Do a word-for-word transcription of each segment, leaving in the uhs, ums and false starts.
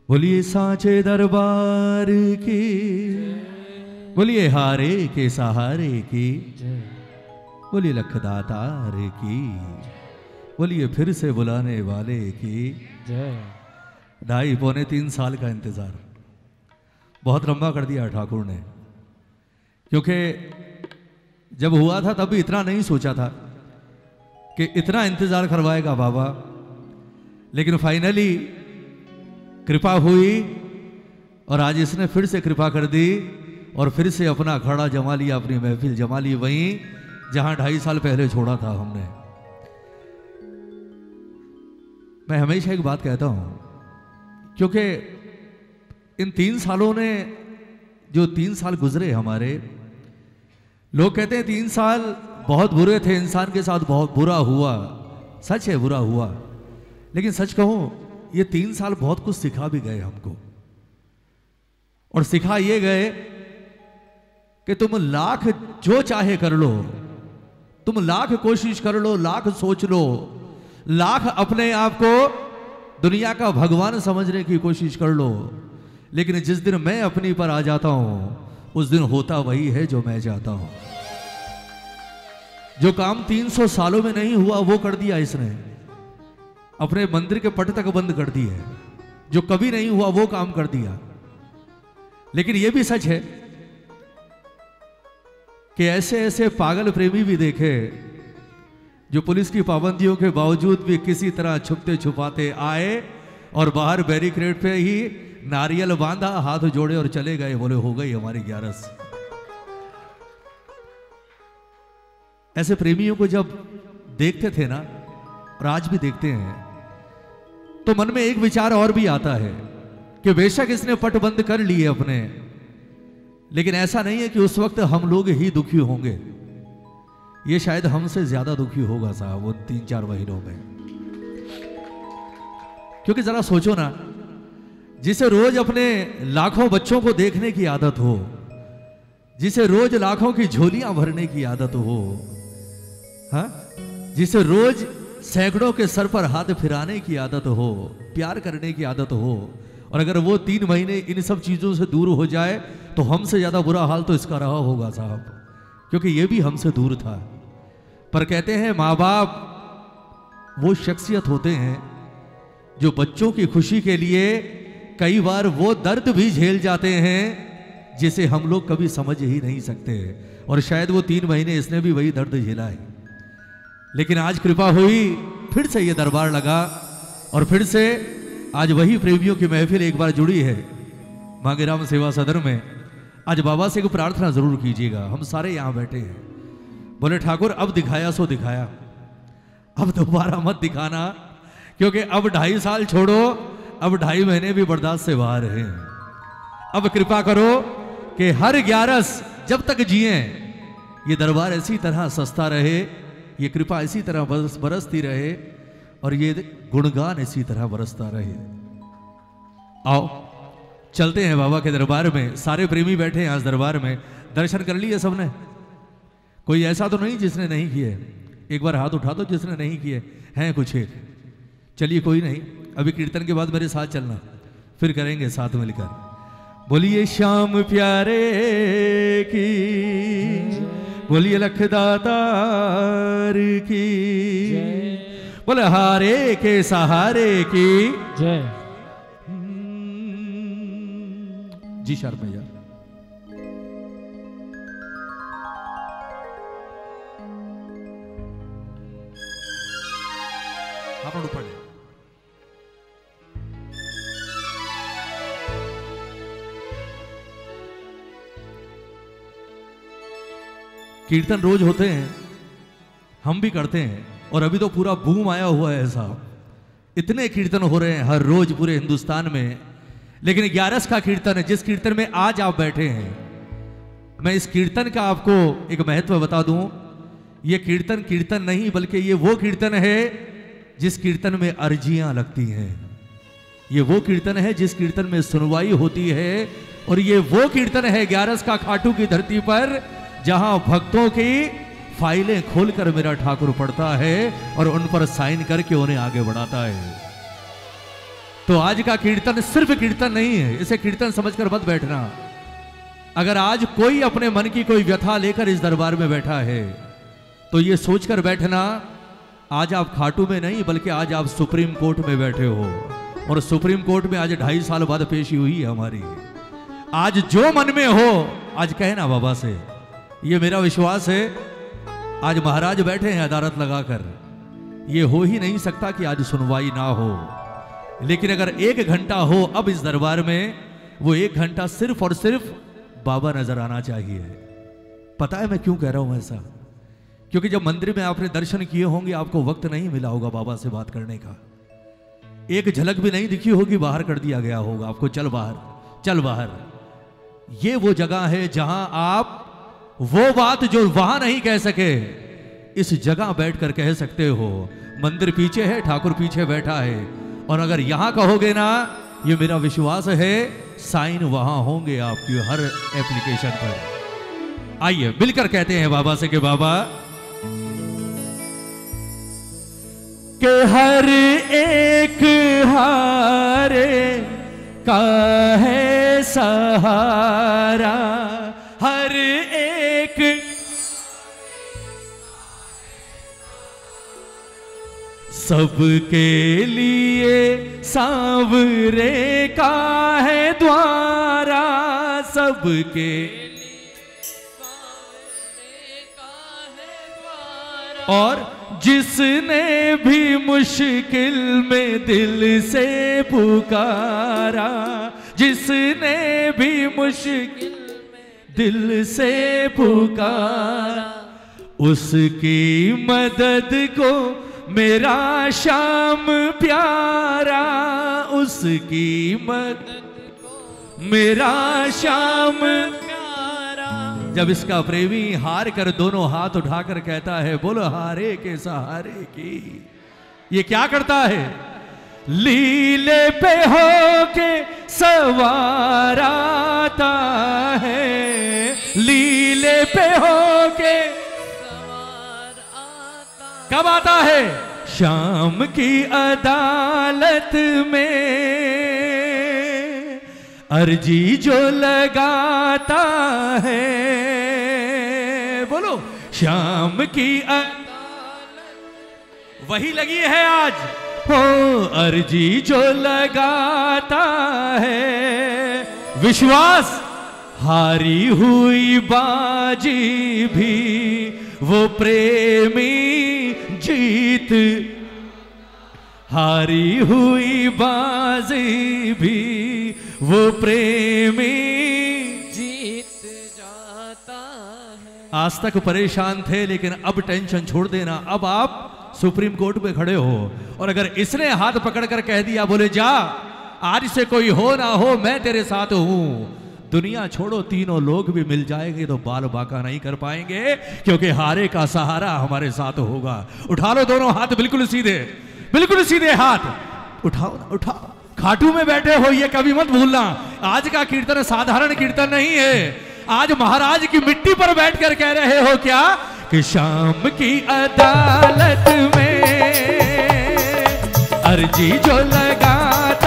बोलिए सांचे दरबार की, बोलिए हारे के सहारे की, बोलिए लखदातार की, बोलिए फिर से बुलाने वाले की जय। ढाई पौने तीन साल का इंतजार बहुत लंबा कर दिया ठाकुर ने, क्योंकि जब हुआ था तब भी इतना नहीं सोचा था कि इतना इंतजार करवाएगा बाबा, लेकिन फाइनली कृपा हुई और आज इसने फिर से कृपा कर दी और फिर से अपना अखाड़ा जमा लिया, अपनी महफिल जमा ली वहीं जहां ढाई साल पहले छोड़ा था हमने। मैं हमेशा एक बात कहता हूं, क्योंकि इन तीन सालों ने जो तीन साल गुजरे हमारे, लोग कहते हैं तीन साल बहुत बुरे थे, इंसान के साथ बहुत बुरा हुआ। सच है, बुरा हुआ, लेकिन सच कहूं ये तीन साल बहुत कुछ सिखा भी गए हमको। और सिखा ये गए कि तुम लाख जो चाहे कर लो, तुम लाख कोशिश कर लो, लाख सोच लो, लाख अपने आप को दुनिया का भगवान समझने की कोशिश कर लो, लेकिन जिस दिन मैं अपनी पर आ जाता हूं उस दिन होता वही है जो मैं चाहता हूं। जो काम तीन सौ सालों में नहीं हुआ वो कर दिया इसने, अपने मंदिर के पट तक बंद कर दिए। जो कभी नहीं हुआ वो काम कर दिया। लेकिन यह भी सच है कि ऐसे ऐसे पागल प्रेमी भी देखे जो पुलिस की पाबंदियों के बावजूद भी किसी तरह छुपते छुपाते आए और बाहर बैरिकेड पे ही नारियल बांधा, हाथ जोड़े और चले गए, बोले हो गई हमारी ग्यारस। ऐसे प्रेमियों को जब देखते थे ना, और आज भी देखते हैं, तो मन में एक विचार और भी आता है कि बेशक इसने पट बंद कर लिए अपने, लेकिन ऐसा नहीं है कि उस वक्त हम लोग ही दुखी होंगे। ये शायद हमसे ज्यादा दुखी होगा साहब वो तीन चार महीनों में। क्योंकि जरा सोचो ना, जिसे रोज अपने लाखों बच्चों को देखने की आदत हो, जिसे रोज लाखों की झोलियां भरने की आदत हो, हाँ, जिसे रोज सैकड़ों के सर पर हाथ फिराने की आदत हो, प्यार करने की आदत हो, और अगर वो तीन महीने इन सब चीजों से दूर हो जाए तो हमसे ज्यादा बुरा हाल तो इसका रहा होगा साहब, क्योंकि ये भी हमसे दूर था। पर कहते हैं माँ बाप वो शख्सियत होते हैं जो बच्चों की खुशी के लिए कई बार वो दर्द भी झेल जाते हैं जिसे हम लोग कभी समझ ही नहीं सकते। और शायद वो तीन महीने इसने भी वही दर्द झेला है। लेकिन आज कृपा हुई, फिर से ये दरबार लगा और फिर से आज वही प्रेमियों की महफिल एक बार जुड़ी है मांगेराम सेवा सदन में। आज बाबा से एक प्रार्थना जरूर कीजिएगा, हम सारे यहां बैठे हैं। बोले ठाकुर अब दिखाया सो दिखाया, अब दोबारा मत दिखाना, क्योंकि अब ढाई साल छोड़ो, अब ढाई महीने भी बर्दाश्त से बाहर हैं। अब कृपा करो कि हर ग्यारस जब तक जिए ये दरबार इसी तरह सस्ता रहे, ये कृपा इसी तरह बरस बरसती रहे और ये गुणगान इसी तरह बरसता रहे। आओ चलते हैं बाबा के दरबार में। सारे प्रेमी बैठे हैं आज दरबार में। दर्शन कर लिए सबने? कोई ऐसा तो नहीं जिसने नहीं किए? एक बार हाथ उठा दो जिसने नहीं किए हैं। कुछ एक चलिए, कोई नहीं, अभी कीर्तन के बाद मेरे साथ चलना, फिर करेंगे साथ मिलकर। बोलिए श्याम प्यारे की, बोलिए लखदातार की, बोले हारे के सहारे की जय। जी शर्म भैया। आप ऊपर कीर्तन रोज होते हैं, हम भी करते हैं, और अभी तो पूरा बूम आया हुआ है साहब। इतने कीर्तन हो रहे हैं हर रोज पूरे हिंदुस्तान में, लेकिन ग्यारस का कीर्तन है जिस कीर्तन में आज आप बैठे हैं। मैं इस कीर्तन का आपको एक महत्व बता दूं। ये कीर्तन कीर्तन नहीं, बल्कि ये वो कीर्तन है जिस कीर्तन में अर्जियां लगती हैं। ये वो कीर्तन है जिस कीर्तन में सुनवाई होती है, और ये वो कीर्तन है ग्यारस का खाटू की धरती पर जहां भक्तों की फाइलें खोलकर मेरा ठाकुर पढ़ता है और उन पर साइन करके उन्हें आगे बढ़ाता है। तो आज का कीर्तन सिर्फ कीर्तन नहीं है, इसे कीर्तन समझकर मत बैठना। अगर आज कोई अपने मन की कोई व्यथा लेकर इस दरबार में बैठा है तो ये सोचकर बैठना, आज आप खाटू में नहीं बल्कि आज आप सुप्रीम कोर्ट में बैठे हो। और सुप्रीम कोर्ट में आज ढाई साल बाद पेशी हुई है हमारी। आज जो मन में हो आज कहना बाबा से, ये मेरा विश्वास है। आज महाराज बैठे हैं अदालत लगाकर, ये हो ही नहीं सकता कि आज सुनवाई ना हो। लेकिन अगर एक घंटा हो अब इस दरबार में, वो एक घंटा सिर्फ और सिर्फ बाबा नजर आना चाहिए। पता है मैं क्यों कह रहा हूं ऐसा? क्योंकि जब मंदिर में आपने दर्शन किए होंगे आपको वक्त नहीं मिला होगा बाबा से बात करने का। एक झलक भी नहीं दिखी होगी, बाहर कर दिया गया होगा आपको, चल बाहर चल बाहर। ये वो जगह है जहां आप वो बात जो वहां नहीं कह सके इस जगह बैठकर कह सकते हो। मंदिर पीछे है, ठाकुर पीछे बैठा है, और अगर यहां कहोगे ना, ये मेरा विश्वास है साइन वहां होंगे आपकी हर एप्लीकेशन पर। आइए मिलकर कहते हैं बाबा से कि बाबा के हर एक हारे का है सहारा, हर एक सबके लिए सांवरे का है द्वारा, सबके और जिसने भी मुश्किल में दिल से पुकारा, जिसने भी मुश्किल में दिल से पुकारा, उसकी मदद को मेरा श्याम प्यारा, उसकी मदद को मेरा श्याम प्यारा। जब इसका प्रेमी हार कर दोनों हाथ उठाकर कहता है बोलो हारे के सहारे की, ये क्या करता है? लीले पे हो के सवार आता है, लीले पे हो के सवार आता। कब आता है? शाम की अदालत में अर्जी जो लगाता है, बोलो शाम की अदालत वही लगी है आज हो, अर्जी जो लगाता है। विश्वास हारी हुई बाजी भी वो प्रेमी जीत, हारी हुई बाजी भी वो प्रेमी जीत जाता है। आज तक परेशान थे लेकिन अब टेंशन छोड़ देना, अब आप सुप्रीम कोर्ट में खड़े हो। और अगर इसने हाथ पकड़कर कह दिया बोले जा आज से कोई हो ना हो मैं तेरे साथ हूं, दुनिया छोड़ो तीनों लोग भी मिल जाएंगे तो बाल बाका नहीं कर पाएंगे, क्योंकि हारे का सहारा हमारे साथ होगा। उठा लो दोनों हाथ बिल्कुल सीधे, बिल्कुल सीधे हाथ उठाओ ना, उठाओ। खाटू में बैठे हो ये कभी मत भूलना, आज का कीर्तन साधारण कीर्तन नहीं है। आज महाराज की मिट्टी पर बैठकर कह रहे हो क्या कि शाम की अदालत में अर्जी जो लगाता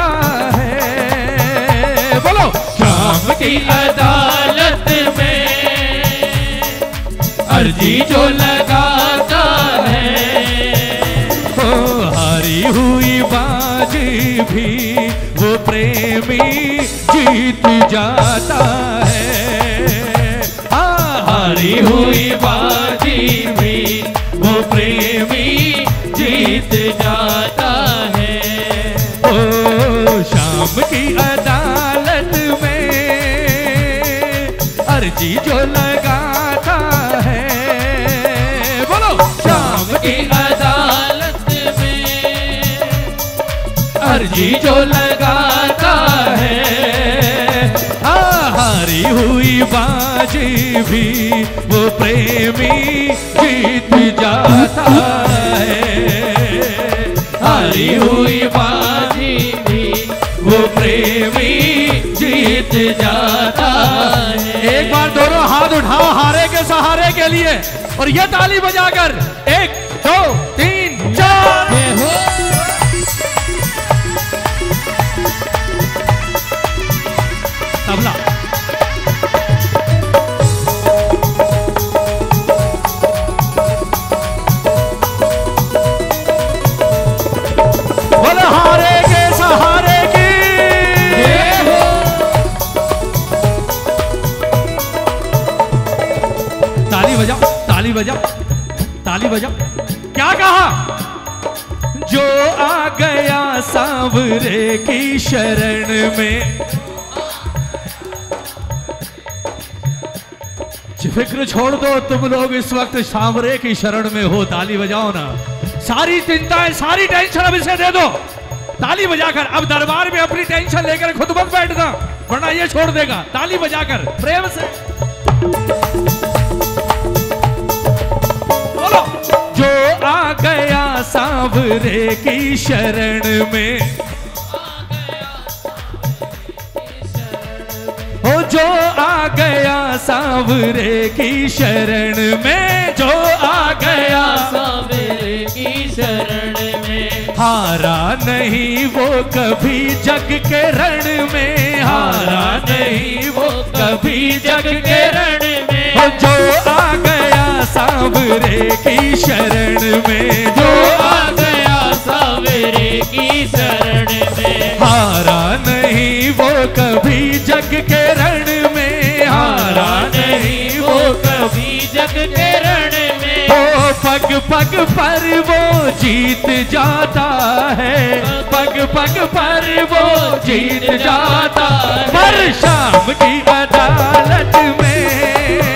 है, बोलो शाम की अदालत में अर्जी जो लगाता है, हो हारी हुई बाजी भी वो प्रेमी जीत जाता है। हारी हुई बाजी भी वो प्रेमी जीत जाता है। ओ शाम की अदालत में अर्जी जो लगाता है, बोलो शाम की अदालत में अर्जी जो लगाता है, हारी हुई बाजी भी वो प्रेमी जीत जाता है। हारी हुई बाजी भी वो प्रेमी जीत जाता है। एक बार दोनों हाथ उठाओ हारे के सहारे के लिए और ये ताली बजाकर एक दो तीन चार। तबला। बोले हारे के सहारे की, ताली बजाओ, ताली बजाओ, ताली बजाओ। क्या कहा? जो आ गया सांवरे की शरण में, फिक्र छोड़ दो, तुम लोग इस वक्त सांवरे की शरण में हो। ताली बजाओ ना। सारी चिंताएं, सारी टेंशन अब इसे दे दो ताली बजाकर। अब दरबार में अपनी टेंशन लेकर खुद मत बैठना, वरना ये छोड़ देगा। ताली बजाकर प्रेम से बोलो। जो आ गया सांवरे की शरण में, ओ जो आ गया सांवरे की शरण में, जो आ गया सांवरे की शरण में, हारा नहीं वो कभी जग के रण में, हारा नहीं वो कभी जग के रण में। ओ जो आ गया सांवरे की शरण में, जो आ गया सांवरे की शरण में, हारा नहीं वो कभी जग के रण में, हारा नहीं वो कभी जग के रण में। ओ पग पग पर वो जीत जाता है, पग पग पर वो जीत जाता है। पर शाम की अदालत में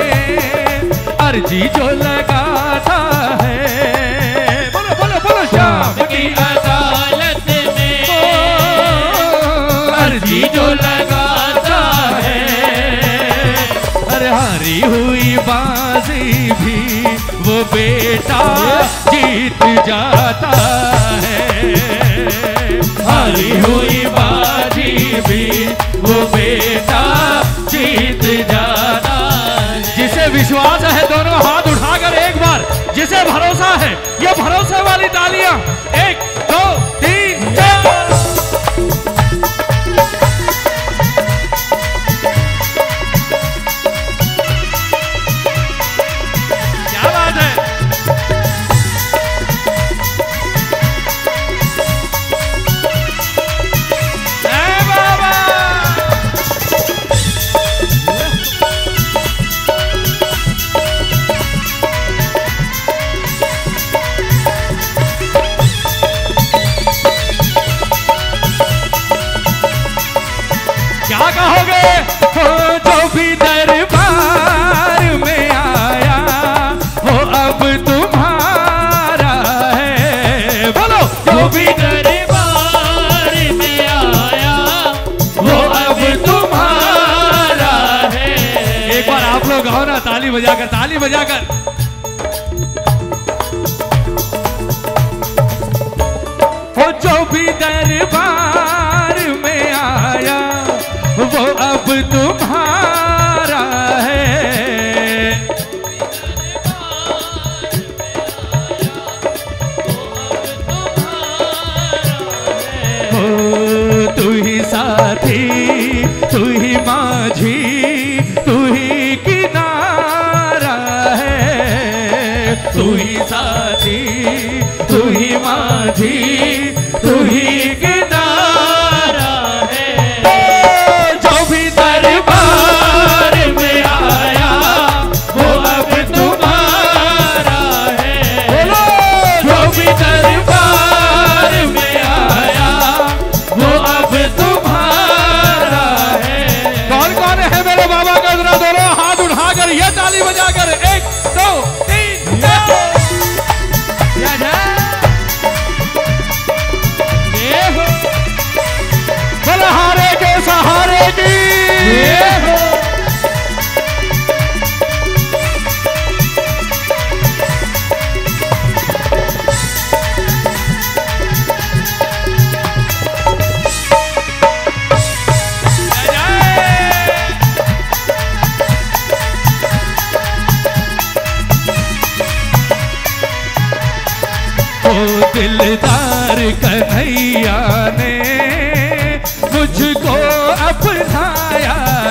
अर्जी जो लगाता है, बोलो बोलो बोलो। शाम की अदालत में अर्जी जो लगाता है, अरे हारी हुई बाजी भी वो बेटा जीत जाता है, हारी हुई बाजी भी वो बेटा जीत जाता है। जिसे विश्वास है दोनों हाथ उठाकर एक बार, जिसे भरोसा है ये भरोसे वाली तालियां। एक दो तीन चार। क्या कहोगे? हो जो भी दरबार में आया वो अब तुम्हारा है। बोलो। जो भी दरबार में आया वो अब तुम्हारा है। एक बार आप लोग आओ ना, ताली बजाकर, ताली बजाकर। हो जो भी दरबार में आया वो अब तुम्हारा है। हो तू ही साथी, तू ही माझी, तू ही किनारा है। तू ही साथी, तू ही माझी, तू ही किनारा है। जो भी दरबार में आया वो अब तुम्हारा है। बोलो। जो भी दरबार में आया वो अब तुम्हारा है। कौन कौन है मेरे बाबा का? जरा दोनों हाथ उठाकर ये ताली बजाकर। एक दो तीन चार। बलहारे के सहारे की। दिलदार कन्हैया ने मुझको अपनाया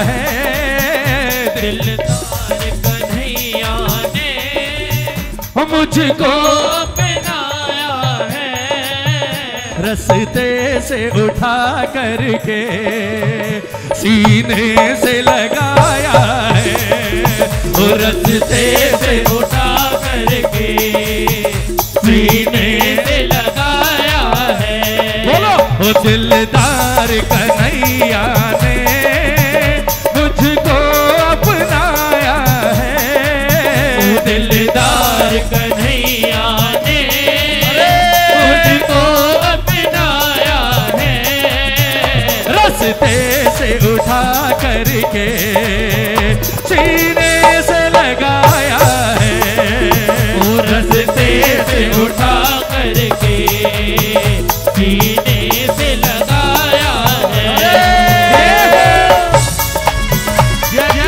मुझको अपनाया है, रस्ते से उठा करके सीने से लगाया है, वो रस्ते से उठा करके सीने से लगाया है। बोलो, वो दिलदार कन्हैया ने मुझको अपनाया है, वो दिलदार कन्हैया ने मुझको अपनाया है, रस्ते से उठा करके सीने से लगाया है, वो रस्ते से उठा करके सीने से लगाया है। जय जय।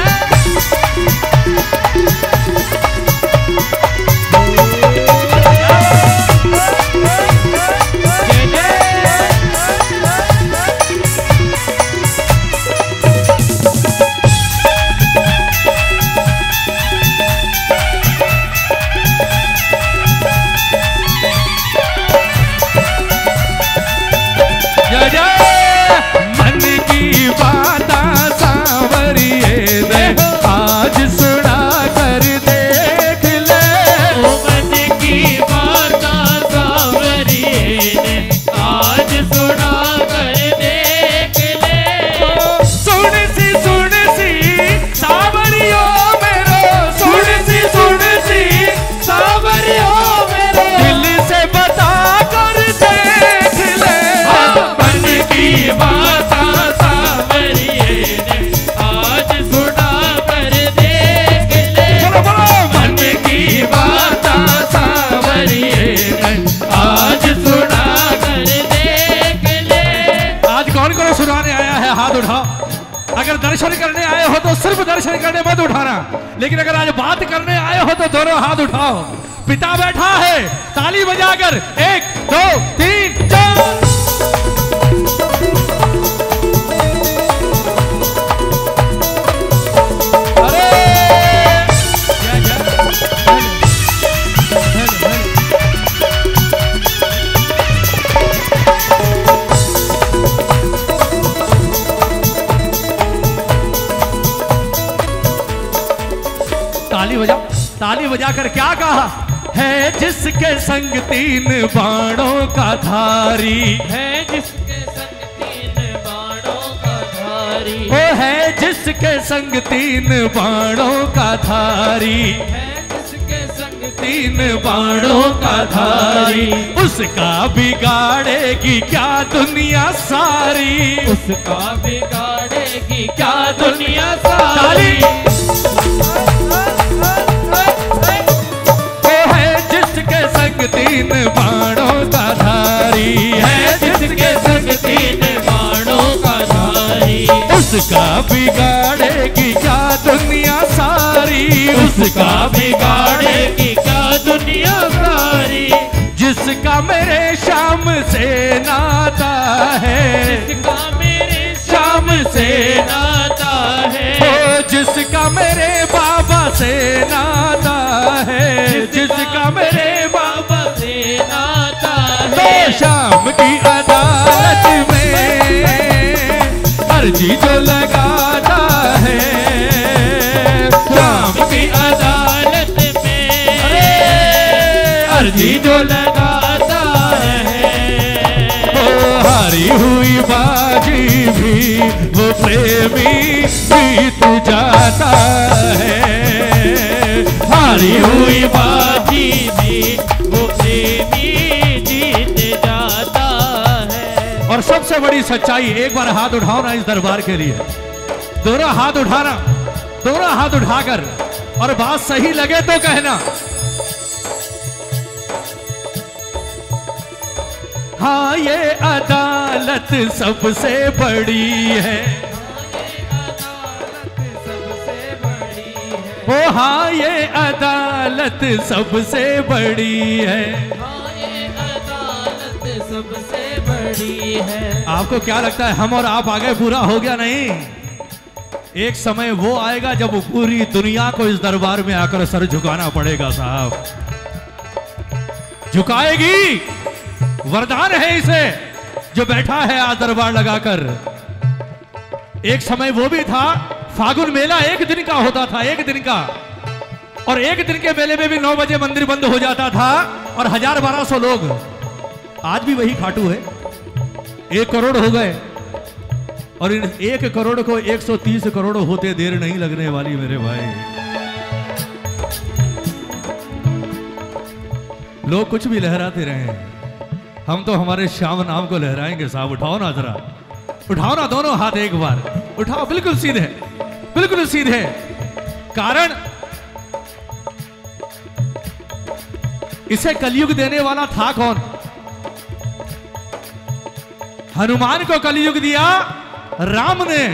जय जय। मन की बात सांवरिए ने आज सुना कर देख ले, ओ मन की बात सांवरिए ने आज सुना कर देख ले। सुन सी सुन सी सांवरियो मेरो, सुन सी सुन सी सांवरियो मेरो, दिल से बता कर देख ले, मन की बात सांवरिए ने आज सुना कर देख ले। बोलो बोलो, मन की बात सांवरिए ने आज सुना कर देख ले। आज कौन कौन सुनाने आया है हाथ उठाओ। अगर दर्शन करने आए हो तो सिर्फ दर्शन करने मत उठाना, लेकिन अगर आज बात करने आए हो तो दोनों हाथ उठाओ। पिता बैठा है, ताली बजाकर एक दो तीन चार। अरे जय जय। ताली बजाओ। ताली बजाकर क्या कहा है, जिसके संग तीन बाणों का धारी है जिसके संग तीन बाणों का धारी, वो है जिसके संग तीन बाणों का धारी, है जिसके संग तीन बाणों का धारी, उसका बिगाड़ेगी क्या दुनिया सारी, उसका बिगाड़ेगी क्या दुनिया सारी। ताली। वो है जिसके संग तीन बाणों का धारी, है जिसके संग तीन बाणों का धारी, उसका बिगाड़ेगी क्या दुनिया सारी, उसका बिगाड़ेगी क्या दुनिया सारी। जिसका मेरे शाम से नाता है, जिसका मेरे शाम से नाता है, ओ जिसका मेरे बाबा से नाता है, जिसका मेरे बाबा से नाता तो है, शाम की अदालत में अर्जी जो लगाता है, शाम की अदालत में अर्जी जो लगाता है, वो हारी हुई बाजी भी वो प्रेमी जीत जाता है, हारी हुई बाजी भी वो प्रेमी जीत जाता है। और सबसे बड़ी सच्चाई, एक बार हाथ उठाओ ना इस दरबार के लिए, दोनों हाथ उठाना, दोनों हाथ उठाकर, और बात सही लगे तो कहना। हाँ ये अदालत सबसे बड़ी है, ओ हाँ ये अदालत सबसे बड़ी है, सबसे बड़ी है। आपको क्या लगता है हम और आप आगे पूरा हो गया? नहीं, एक समय वो आएगा जब पूरी दुनिया को इस दरबार में आकर सर झुकाना पड़ेगा साहब। झुकाएगी, वरदान है इसे जो बैठा है आ दरबार लगाकर। एक समय वो भी था, फागुन मेला एक दिन का होता था, एक दिन का, और एक दिन के मेले में भी नौ बजे मंदिर बंद हो जाता था और हजार बारह सौ लोग। आज भी वही खाटू है, एक करोड़ हो गए और इन एक करोड़ को एक सौ तीस करोड़ होते देर नहीं लगने वाली मेरे भाई। लोग कुछ भी लहराते रहे, हम तो हमारे श्याम नाम को लहराएंगे साहब। उठाओ ना जरा, उठाओ ना दोनों हाथ एक बार, उठाओ, बिल्कुल सीधे, बिल्कुल सीधे। कारण इसे कलयुग देने वाला था कौन? हनुमान को कलयुग दिया राम ने,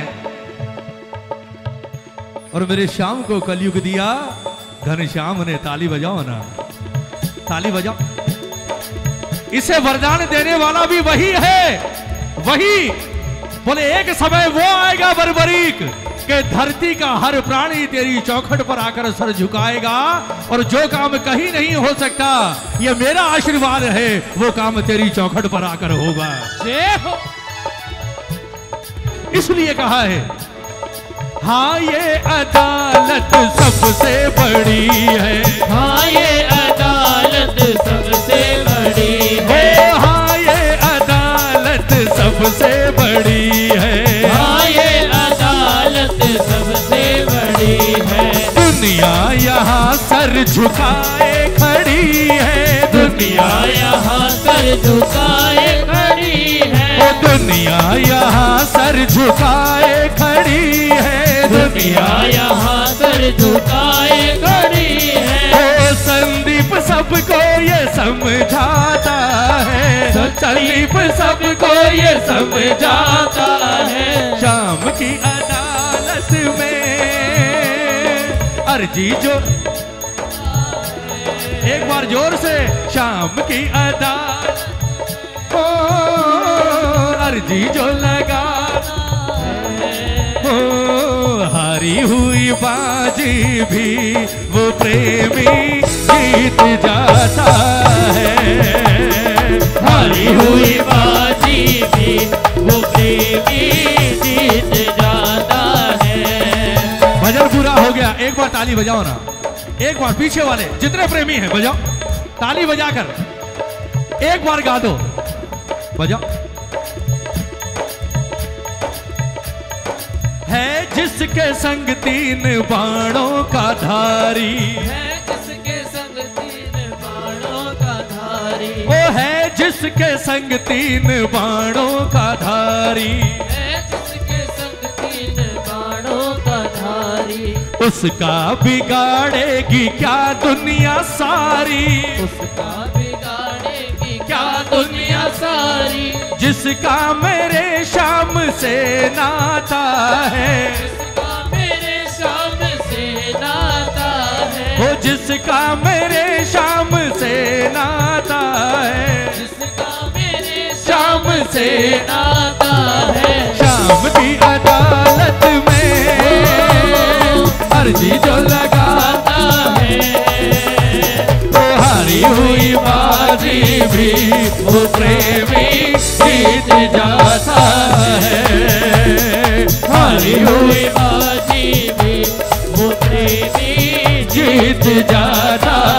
और मेरे श्याम को कलयुग दिया घनश्याम ने। ताली बजाओ ना, ताली बजाओ। इसे वरदान देने वाला भी वही है, वही। बोले एक समय वो आएगा बर्बरीक कि धरती का हर प्राणी तेरी चौखट पर आकर सर झुकाएगा, और जो काम कहीं नहीं हो सकता, ये मेरा आशीर्वाद है, वो काम तेरी चौखट पर आकर होगा। जय हो। इसलिए कहा है, हाँ ये अदालत सबसे बड़ी है, हाँ ये अदालत सबसे बड़ी है, ओ हाँ ये अदालत सबसे बड़ी है, हाँ ये अदालत सबसे बड़ी है। दुनिया यहाँ सर झुकाए खड़ी है, दुनिया यहाँ सर झुकाए खड़ी है, ओ दुनिया यहाँ सर झुकाए खड़ी है, दुनिया यहाँ सर झुकाए खड़ी है। ओ संदीप सबको ये समझाता है, संदीप सबको ये समझाता है। शाम की अदालत में अर्जी जो, एक बार जोर से, शाम की अदालत ओ अर्जी जो लगा, ओ हारी हुई बाजी भी वो प्रेमी जीत जाता है, हारी हुई बाजी भी वो प्रेमी जीत जाता है। भजन पूरा हो गया, एक बार ताली बजाओ ना, एक बार पीछे वाले जितने प्रेमी हैं बजाओ, ताली बजाकर एक बार गा दो, बजाओ। है जिसके संग तीन बाणों का धारी, है जिसके संग तीन बाणों का धारी, वो है जिसके संग तीन बाणों का धारी, है जिसके संग तीन बाणों का धारी, उसका बिगाड़ेगी क्या दुनिया सारी, उसका बिगाड़ेगी क्या दुनिया सारी, जिसका मेरे शाम से नाता है, जिसका मेरे शाम से नाता है, वो जिसका मेरे शाम से नाता है, जिसका मेरे शाम से नाता है। शाम की अदालत में अर्जी जो लगाता है, वो हारी हुई बाजी भी वो प्रेमी जीत जाता है, हारी हुई बाजी भी वो प्रेमी जीत जाता